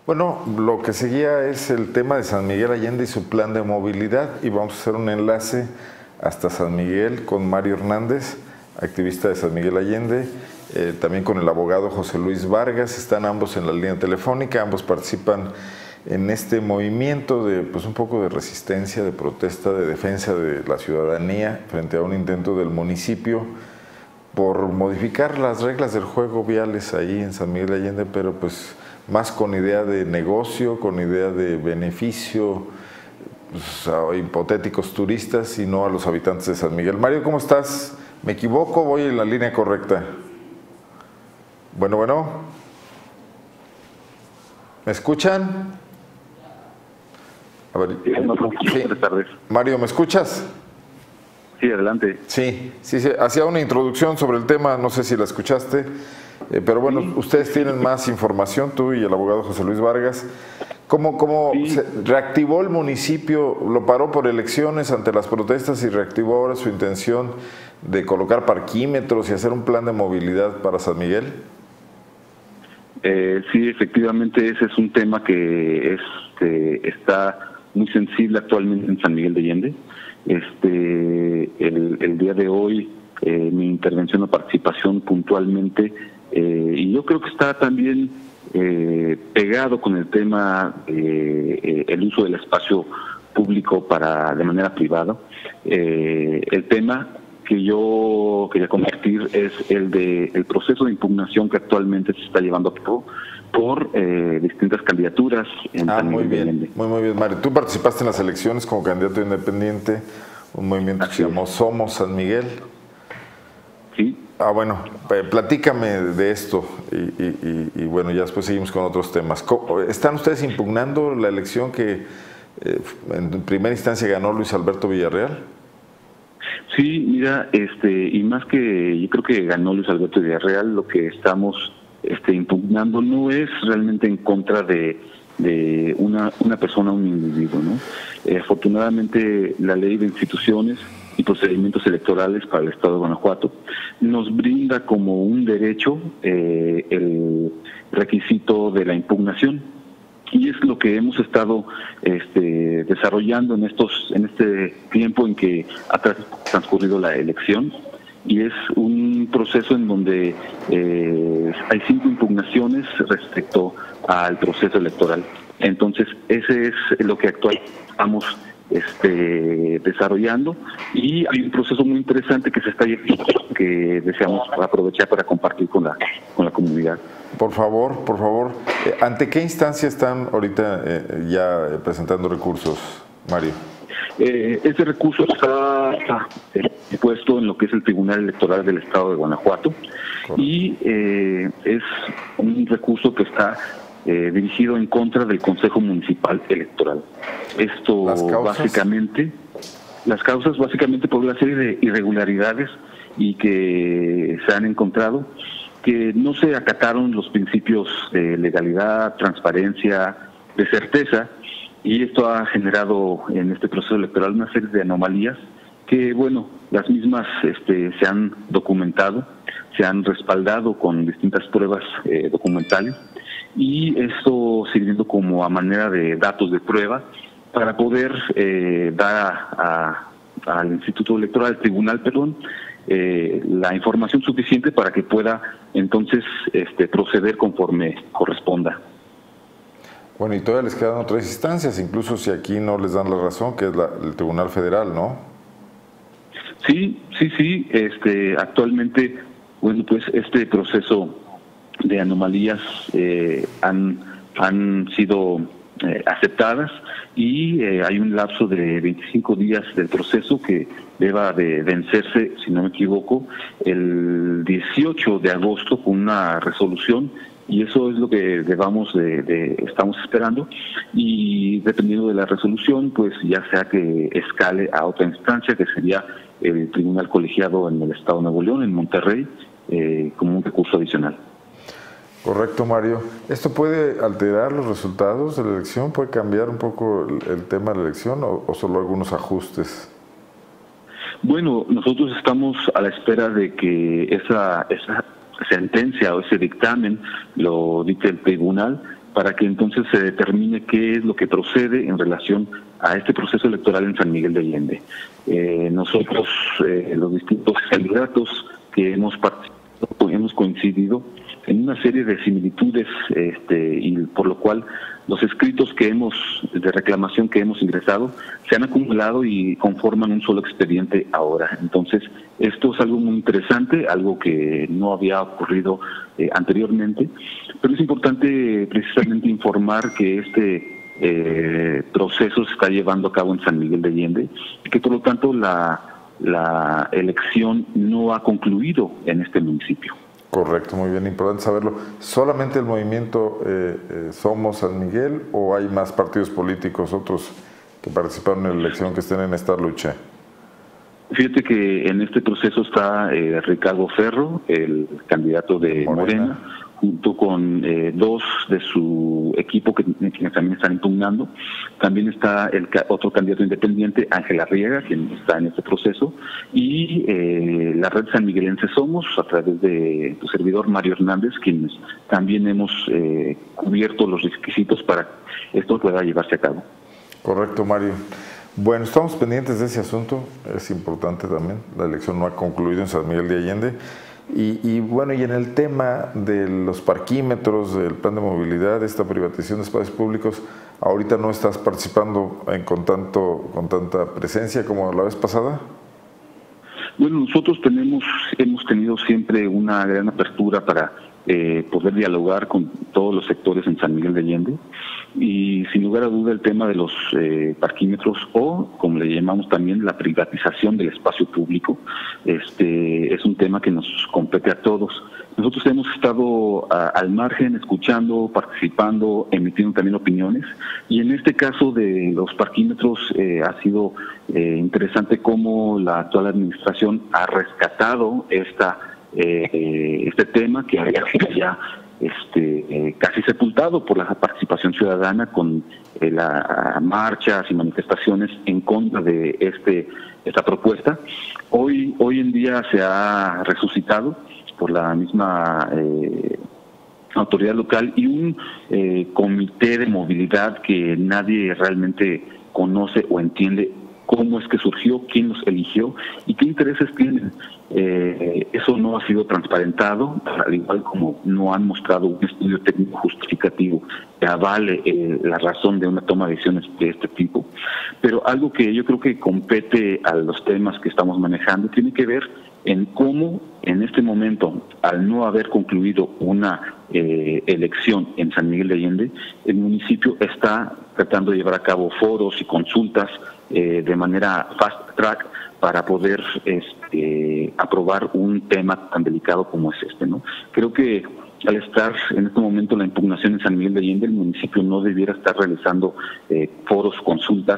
Bueno, lo que seguía es el tema de San Miguel Allende y su plan de movilidad, y vamos a hacer un enlace hasta San Miguel con Mario Hernández, activista de San Miguel Allende, también con el abogado José Luis Vargas. Están ambos en la línea telefónica, ambos participan en este movimiento de pues un poco de resistencia, de protesta, de defensa de la ciudadanía frente a un intento del municipio por modificar las reglas del juego viales ahí en San Miguel Allende, pero pues más con idea de negocio, con idea de beneficio pues, a hipotéticos turistas y no a los habitantes de San Miguel. Mario, ¿cómo estás? ¿Me equivoco? ¿Voy en la línea correcta? Bueno. ¿Me escuchan? A ver. Sí. Buenas tardes. Mario, ¿me escuchas? Sí, adelante. Sí, hacía una introducción sobre el tema, no sé si la escuchaste, pero bueno, sí. Ustedes tienen más información, tú y el abogado José Luis Vargas. ¿Cómo sí. Se reactivó el municipio? ¿Lo paró por elecciones ante las protestas y reactivó ahora su intención de colocar parquímetros y hacer un plan de movilidad para San Miguel? Sí, efectivamente ese es un tema que está muy sensible actualmente en San Miguel de Allende. El día de hoy mi intervención o participación puntualmente y yo creo que está también pegado con el tema el uso del espacio público de manera privada. El tema que yo quería compartir es el proceso de impugnación que actualmente se está llevando a cabo por distintas candidaturas en San Miguel de Allende. Muy bien, Mario. Tú participaste en las elecciones como candidato independiente, un movimiento que se llamó Somos San Miguel. Sí. Bueno, platícame de esto y bueno, ya después seguimos con otros temas. ¿Están ustedes impugnando la elección que en primera instancia ganó Luis Alberto Villarreal? Sí, mira, y más que yo creo que ganó Luis Alberto Villarreal, lo que estamos impugnando no es realmente en contra de una persona, un individuo, ¿no? Afortunadamente la ley de instituciones y procedimientos electorales para el Estado de Guanajuato nos brinda como un derecho el requisito de la impugnación, y es lo que hemos estado desarrollando en este tiempo en que ha transcurrido la elección, y es un proceso en donde hay 5 impugnaciones respecto al proceso electoral. Entonces ese es lo que actualmente estamos desarrollando, y hay un proceso muy interesante que se está llevando, que deseamos aprovechar para compartir con la comunidad. Por favor, ¿ante qué instancia están ahorita ya presentando recursos, Mario? Este recurso está puesto en lo que es el Tribunal Electoral del Estado de Guanajuato. Correcto. Y es un recurso que está dirigido en contra del Consejo Municipal Electoral. Esto las causas básicamente por una serie de irregularidades y que se han encontrado, que no se acataron los principios de legalidad, transparencia, de certeza, y esto ha generado en este proceso electoral una serie de anomalías que, bueno, las mismas se han documentado, se han respaldado con distintas pruebas documentales, y esto sirviendo como a manera de datos de prueba para poder dar al Instituto Electoral, al Tribunal, la información suficiente para que pueda entonces proceder conforme corresponda. Bueno, y todavía les quedan otras instancias, incluso si aquí no les dan la razón, que es el Tribunal Federal, ¿no? Sí. Actualmente, bueno, pues este proceso de anomalías han sido aceptadas, y hay un lapso de 25 días del proceso que deba de vencerse, si no me equivoco, el 18 de agosto con una resolución, y eso es lo que estamos esperando, y dependiendo de la resolución, pues ya sea que escale a otra instancia, que sería el Tribunal Colegiado en el Estado de Nuevo León, en Monterrey, como un recurso adicional. Correcto, Mario. ¿Esto puede alterar los resultados de la elección? ¿Puede cambiar un poco el tema de la elección o solo algunos ajustes? Bueno, nosotros estamos a la espera de que esa sentencia o ese dictamen lo dicte el tribunal, para que entonces se determine qué es lo que procede en relación a este proceso electoral en San Miguel de Allende. Nosotros, los distintos candidatos que hemos participado, hemos coincidido en una serie de similitudes, y por lo cual los escritos de reclamación que hemos ingresado se han acumulado y conforman un solo expediente ahora. Entonces, esto es algo muy interesante, algo que no había ocurrido anteriormente, pero es importante precisamente informar que este proceso se está llevando a cabo en San Miguel de Allende y que por lo tanto la elección no ha concluido en este municipio. Correcto, muy bien, importante saberlo. ¿Solamente el movimiento Somos San Miguel o hay más partidos políticos, otros que participaron en la elección, que estén en esta lucha? Fíjate que en este proceso está Ricardo Ferro, el candidato de Morena, junto con dos de su equipo quienes también están impugnando. También está otro candidato independiente, Ángel Arriaga, quien está en este proceso, y la red sanmiguelense Somos, a través de tu servidor Mario Hernández, quienes también hemos cubierto los requisitos para que esto pueda llevarse a cabo. Correcto, Mario. Bueno, estamos pendientes de ese asunto, es importante también, la elección no ha concluido en San Miguel de Allende. Y bueno, y en el tema de los parquímetros, del plan de movilidad, esta privatización de espacios públicos, ahorita no estás participando con tanta presencia como la vez pasada. Bueno, nosotros hemos tenido siempre una gran apertura para poder dialogar con todos los sectores en San Miguel de Allende, y sin lugar a duda el tema de los parquímetros, o como le llamamos también la privatización del espacio público, es un tema que nos compete a todos. Nosotros hemos estado al margen, escuchando, participando, emitiendo también opiniones, y en este caso de los parquímetros ha sido interesante cómo la actual administración ha rescatado este tema que había sido ya casi sepultado por la participación ciudadana con las marchas y manifestaciones en contra de esta propuesta. Hoy en día se ha resucitado por la misma autoridad local y un comité de movilidad que nadie realmente conoce o entiende cómo es que surgió, quién los eligió y qué intereses tienen. Eso no ha sido transparentado, al igual como no han mostrado un estudio técnico justificativo que avale la razón de una toma de decisiones de este tipo. Pero algo que yo creo que compete a los temas que estamos manejando tiene que ver en cómo en este momento, al no haber concluido una elección en San Miguel de Allende, el municipio está tratando de llevar a cabo foros y consultas de manera fast track para poder aprobar un tema tan delicado como es ¿no? Creo que al estar en este momento la impugnación en San Miguel de Allende, el municipio no debiera estar realizando foros, consultas.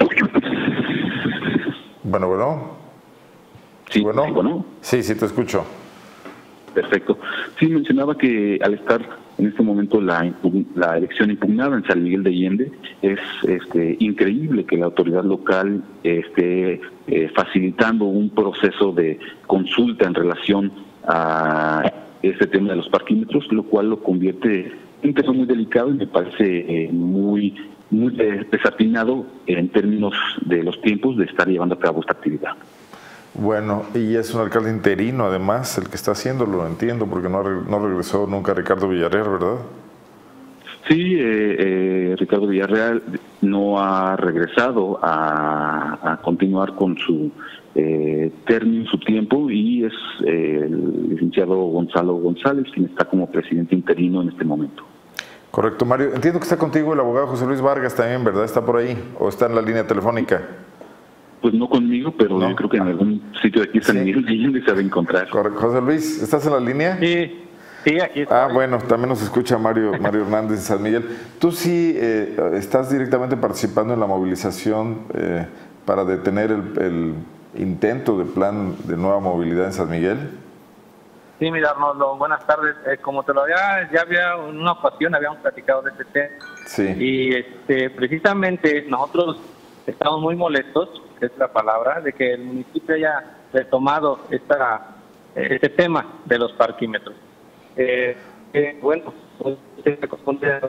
Bueno. Sí, bueno. Sí, bueno. Sí, te escucho. Perfecto. Sí, mencionaba que al estar en este momento la elección impugnada en San Miguel de Allende, es increíble que la autoridad local esté facilitando un proceso de consulta en relación a este tema de los parquímetros, lo cual lo convierte en un tema muy delicado y me parece muy desatinado en términos de los tiempos de estar llevando a cabo esta actividad. Bueno, y es un alcalde interino además el que está haciéndolo, entiendo, porque no regresó nunca Ricardo Villarreal, ¿verdad? Sí, Ricardo Villarreal no ha regresado a continuar con su término, su tiempo, y es el licenciado Gonzalo González quien está como presidente interino en este momento. Correcto, Mario. Entiendo que está contigo el abogado José Luis Vargas también, ¿verdad? ¿Está por ahí o está en la línea telefónica? Pues no conmigo, pero no. Yo creo que en algún sitio de aquí San Miguel de Allende se va a encontrar. Correcto. José Luis, ¿estás en la línea? Sí, aquí está. Bueno, también nos escucha Mario Hernández de San Miguel. ¿Tú sí estás directamente participando en la movilización para detener el intento de plan de nueva movilidad en San Miguel? Sí, mira, Arnoldo, buenas tardes. Como te lo ya había en una ocasión habíamos platicado de este tema. Sí. Y precisamente nosotros estamos muy molestos, es la palabra, de que el municipio haya retomado este tema de los parquímetros. Bueno, pues se corresponde a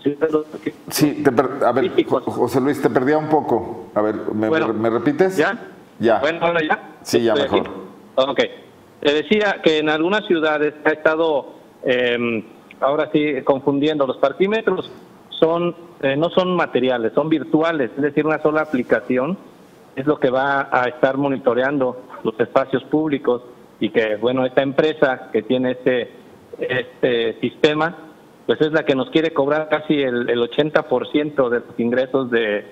Sí, a ver, José Luis, te perdía un poco. A ver, ¿me repites? ¿Ya? Ya. Bueno, ahora ya. Sí, ya mejor. Aquí. Ok. Te decía que en algunas ciudades ha estado, ahora sí, confundiendo. Los parquímetros no son materiales, son virtuales, es decir, una sola aplicación es lo que va a estar monitoreando los espacios públicos y que, bueno, esta empresa que tiene este sistema, pues es la que nos quiere cobrar casi el 80% de los ingresos de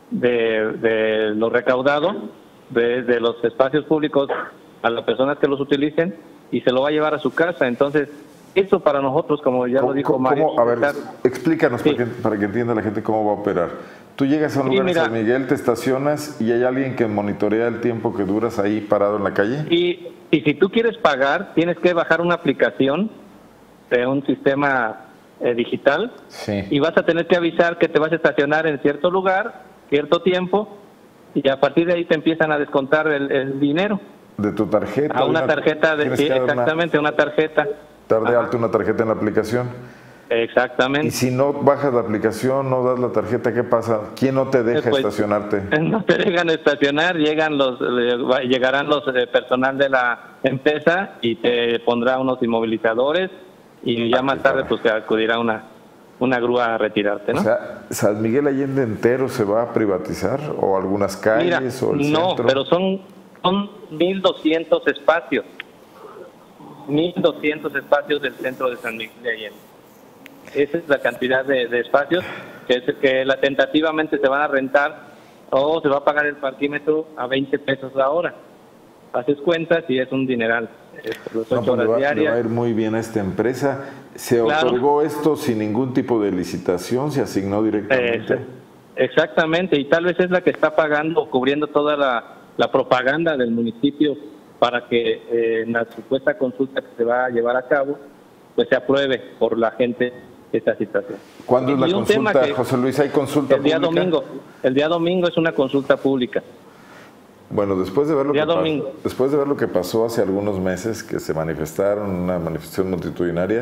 lo recaudado de los espacios públicos a las personas que los utilicen y se lo va a llevar a su casa. Entonces, eso para nosotros, como ya lo dijo Mario... A ver, explícanos sí, para que entienda la gente cómo va a operar. Tú llegas a un lugar de San Miguel, te estacionas y hay alguien que monitorea el tiempo que duras ahí parado en la calle. Y si tú quieres pagar, tienes que bajar una aplicación de un sistema digital, sí, y vas a tener que avisar que te vas a estacionar en cierto lugar, cierto tiempo, y a partir de ahí te empiezan a descontar el dinero. De tu tarjeta. A una tarjeta, sí, exactamente, una tarjeta. Dar de alta una tarjeta en la aplicación. Exactamente. Y si no bajas la aplicación, no das la tarjeta, ¿qué pasa? ¿Quién no te deja estacionarte? No te dejan estacionar, llegarán los personal de la empresa y te pondrá unos inmovilizadores y ya más tarde pues te acudirá una grúa a retirarte, ¿no? O sea, ¿San Miguel Allende entero se va a privatizar? ¿O algunas calles? ¿O el no, centro? Pero son 1.200 espacios. 1.200 espacios del centro de San Miguel de Allende. Esa es la cantidad de espacios que tentativamente se van a rentar o se va a pagar el parquímetro a 20 pesos la hora. Haces cuentas y es un dineral. Le va a ir muy bien a esta empresa. ¿Se otorgó esto sin ningún tipo de licitación? ¿Se asignó directamente? Exactamente, y tal vez es la que está pagando o cubriendo toda la propaganda del municipio para que en la supuesta consulta que se va a llevar a cabo, pues se apruebe por la gente esta situación. ¿Cuándo es la consulta, José Luis? ¿Hay consulta pública? El día domingo es una consulta pública. Bueno, después de ver lo que pasó hace algunos meses, que se manifestaron, una manifestación multitudinaria,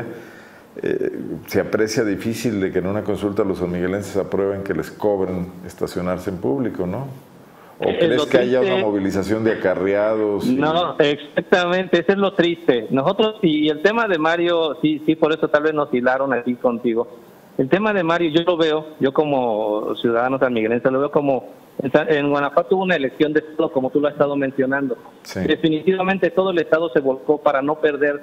se aprecia difícil de que en una consulta los sanmiguelenses aprueben que les cobren estacionarse en público, ¿no? ¿O crees que haya una movilización de acarreados? No, exactamente, eso es lo triste. Nosotros, y el tema de Mario, sí, por eso tal vez nos hilaron aquí contigo. El tema de Mario, yo lo veo, yo como ciudadano sanmiguelense, lo veo como, en Guanajuato hubo una elección de Estado, como tú lo has estado mencionando. Sí. Definitivamente todo el Estado se volcó para no perder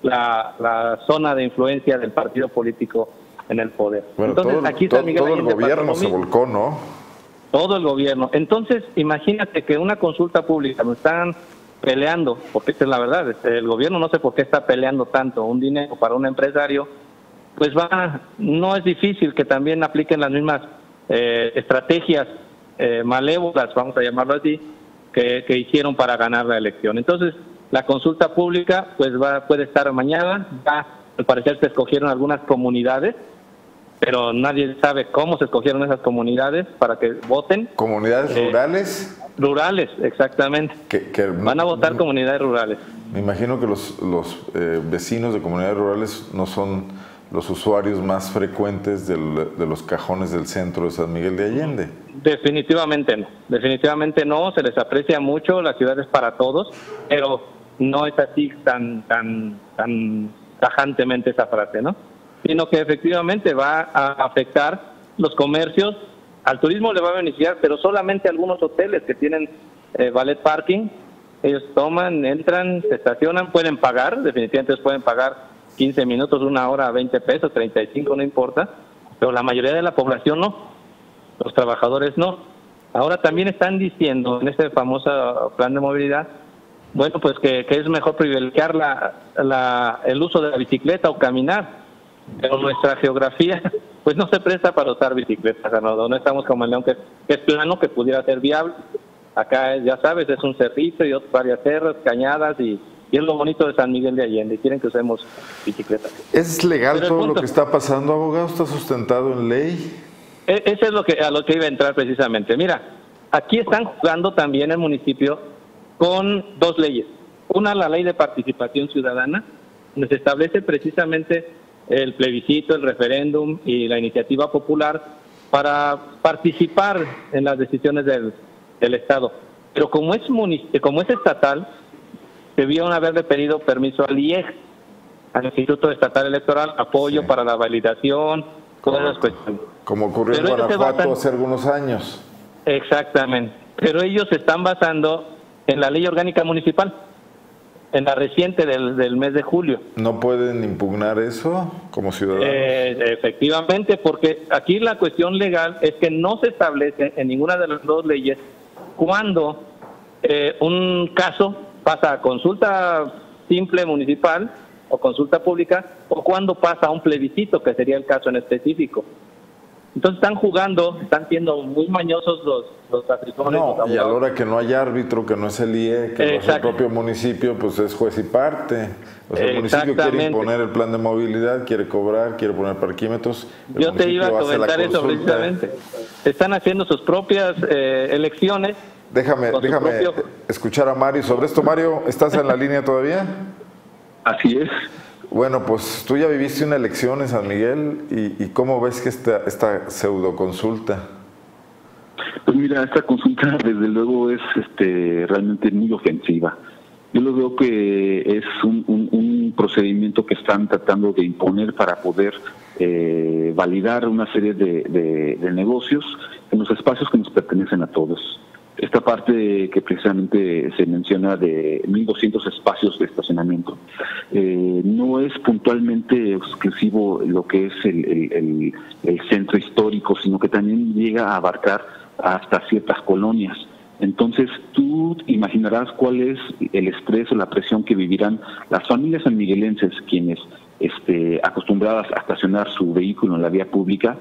la zona de influencia del partido político en el poder. Bueno, entonces, aquí todo el gobierno se volcó, ¿no? Todo el gobierno. Entonces, imagínate que una consulta pública nos están peleando, porque esta es la verdad, el gobierno no sé por qué está peleando tanto un dinero para un empresario, pues no es difícil que también apliquen las mismas estrategias malévolas, vamos a llamarlo así, que hicieron para ganar la elección. Entonces, la consulta pública pues puede estar mañana, al parecer se escogieron algunas comunidades, pero nadie sabe cómo se escogieron esas comunidades para que voten. ¿Comunidades rurales? Rurales, exactamente. Van a votar comunidades rurales. Me imagino que los vecinos de comunidades rurales no son los usuarios más frecuentes de los cajones del centro de San Miguel de Allende. Definitivamente no, se les aprecia mucho, la ciudad es para todos, pero no es así tan tajantemente esa frase, ¿no? Sino que efectivamente va a afectar los comercios, al turismo le va a beneficiar, pero solamente algunos hoteles que tienen valet parking, ellos toman, entran, se estacionan, pueden pagar, definitivamente pueden pagar 15 minutos, una hora, 20 pesos, 35, no importa, pero la mayoría de la población no, los trabajadores no. Ahora también están diciendo en este famoso plan de movilidad, bueno, pues que es mejor privilegiar el uso de la bicicleta o caminar, pero nuestra geografía pues no se presta para usar bicicletas, no estamos como en León, que es plano, que pudiera ser viable. Acá, ya sabes, es un cerrito y varias cerros, cañadas, y es lo bonito de San Miguel de Allende, quieren que usemos bicicletas. ¿Es legal todo lo que está pasando, abogado? ¿Está sustentado en ley? Eso es a lo que iba a entrar precisamente. Mira, aquí están jugando también el municipio con dos leyes. Una, la ley de participación ciudadana, donde se establece precisamente el plebiscito, el referéndum y la iniciativa popular para participar en las decisiones del Estado. Pero como es estatal, debieron haberle pedido permiso al IEG, al Instituto Estatal Electoral, apoyo para la validación, todas las cuestiones. Como ocurrió en Guanajuato hace algunos años. Exactamente. Pero ellos se están basando en la Ley Orgánica Municipal, en la reciente del mes de julio. ¿No pueden impugnar eso como ciudadanos? Efectivamente, porque aquí la cuestión legal es que no se establece en ninguna de las dos leyes cuando un caso pasa a consulta simple municipal o consulta pública, o cuando pasa a un plebiscito, que sería el caso en específico. Entonces están jugando, están siendo muy mañosos los asesores. No, y a la hora que no hay árbitro, que no es el IE, que no es el propio municipio, pues es juez y parte. O sea, el municipio quiere imponer el plan de movilidad, quiere cobrar, quiere poner parquímetros. Yo te iba a comentar eso precisamente. Están haciendo sus propias elecciones. Déjame escuchar a Mario sobre esto. Mario, ¿estás en la línea todavía? Así es. Bueno, pues tú ya viviste una elección en San Miguel y ¿cómo ves que esta pseudo consulta? Pues mira, esta consulta desde luego es realmente muy ofensiva. Yo lo veo que es un procedimiento que están tratando de imponer para poder validar una serie de negocios en los espacios que nos pertenecen a todos. Esta parte que precisamente se menciona de 1.200 espacios de estacionamiento, no es puntualmente exclusivo lo que es el centro histórico, sino que también llega a abarcar hasta ciertas colonias. Entonces tú imaginarás cuál es el estrés o la presión que vivirán las familias sanmiguelenses, quienes acostumbradas a estacionar su vehículo en la vía pública,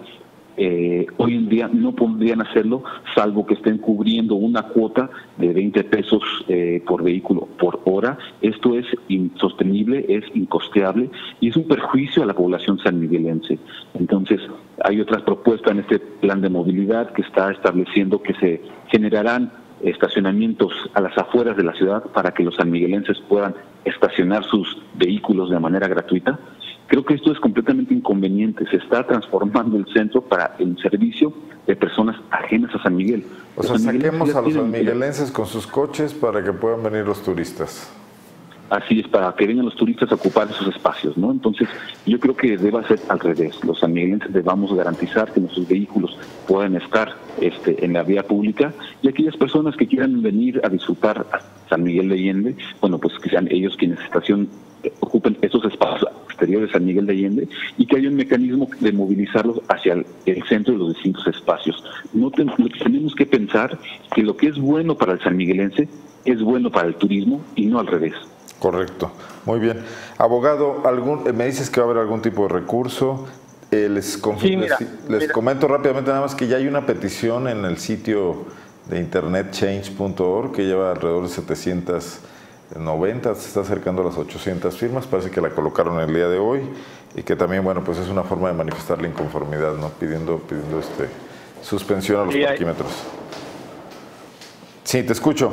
hoy en día no podrían hacerlo salvo que estén cubriendo una cuota de 20 pesos por vehículo por hora. Esto es insostenible, es incosteable y es un perjuicio a la población sanmiguelense. Entonces hay otras propuestas en este plan de movilidad que está estableciendo que se generarán estacionamientos a las afueras de la ciudad para que los sanmiguelenses puedan estacionar sus vehículos de manera gratuita. Creo que esto es completamente inconveniente. Se está transformando el centro para el servicio de personas ajenas a San Miguel. O sea, saquemos a los sanmiguelenses con sus coches para que puedan venir los turistas. Así es, para que vengan los turistas a ocupar esos espacios, ¿no? Entonces, yo creo que debe ser al revés. Los sanmiguelenses debamos garantizar que nuestros vehículos puedan estar en la vía pública, y aquellas personas que quieran venir a disfrutar a San Miguel de Allende, bueno, pues que sean ellos quienes ocupen esos espacios exteriores de San Miguel de Allende, y que haya un mecanismo de movilizarlos hacia el centro de los distintos espacios. Tenemos que pensar que lo que es bueno para el sanmiguelense es bueno para el turismo y no al revés. Correcto, muy bien. Abogado, me dices que va a haber algún tipo de recurso. Les comento rápidamente nada más que ya hay una petición en el sitio de internet change.org que lleva alrededor de 790, se está acercando a las 800 firmas, parece que la colocaron el día de hoy, y que también, bueno, pues es una forma de manifestar la inconformidad, ¿no? Pidiendo suspensión a los parquímetros. Sí, te escucho.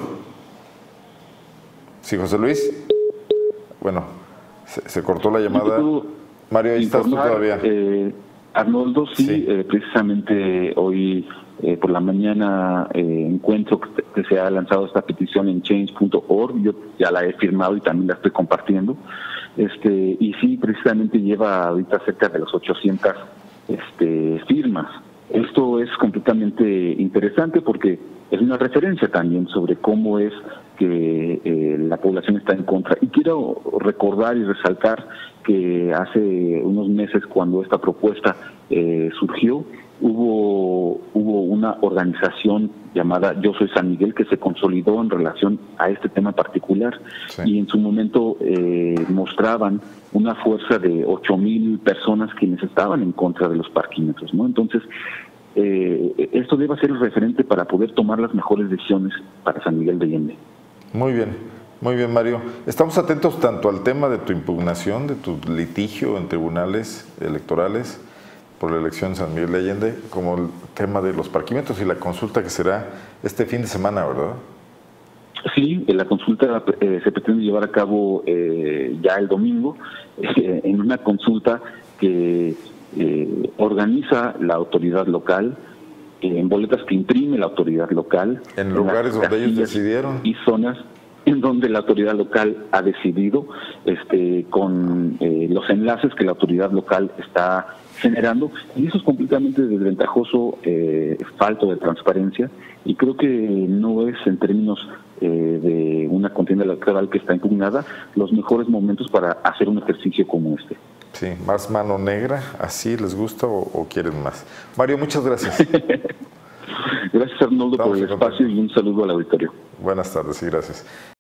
Sí, José Luis. Bueno, se cortó la llamada. Mario, ahí estás tú todavía. Arnoldo, sí. Precisamente hoy por la mañana encuentro que se ha lanzado esta petición en change.org. Yo ya la he firmado y también la estoy compartiendo. Y sí, precisamente lleva ahorita cerca de las 800 firmas. Esto es completamente interesante porque es una referencia también sobre cómo es que la población está en contra. Y quiero recordar y resaltar que hace unos meses, cuando esta propuesta surgió, hubo una organización llamada Yo Soy San Miguel que se consolidó en relación a este tema particular. Sí. Y en su momento mostraban una fuerza de 8,000 personas quienes estaban en contra de los parquímetros, ¿no? Entonces, esto debe ser el referente para poder tomar las mejores decisiones para San Miguel de Allende. Muy bien, Mario. Estamos atentos tanto al tema de tu impugnación, de tu litigio en tribunales electorales por la elección de San Miguel de Allende, como el tema de los parquímetros y la consulta que será este fin de semana, ¿verdad? Sí, la consulta se pretende llevar a cabo ya el domingo, en una consulta que organiza la autoridad local, en boletas que imprime la autoridad local, en lugares donde ellos decidieron, y zonas en donde la autoridad local ha decidido, con los enlaces que la autoridad local está generando, y eso es completamente desventajoso, falto de transparencia, y creo que no es, en términos de una contienda electoral que está impugnada, los mejores momentos para hacer un ejercicio como este. Sí, más mano negra, ¿así les gusta o quieren más? Mario, muchas gracias. Gracias, Arnoldo, por el espacio y un saludo al auditorio. Buenas tardes y gracias.